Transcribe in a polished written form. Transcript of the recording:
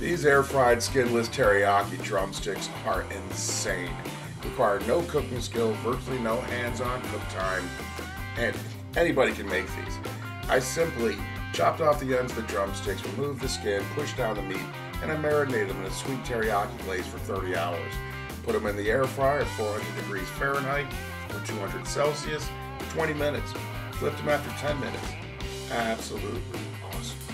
These air-fried skinless teriyaki drumsticks are insane. Require no cooking skill, virtually no hands-on cook time, and anybody can make these. I simply chopped off the ends of the drumsticks, removed the skin, pushed down the meat, and I marinated them in a sweet teriyaki glaze for 30 hours. Put them in the air fryer at 400 degrees Fahrenheit or 200 Celsius for 20 minutes. Flipped them after 10 minutes. Absolutely awesome.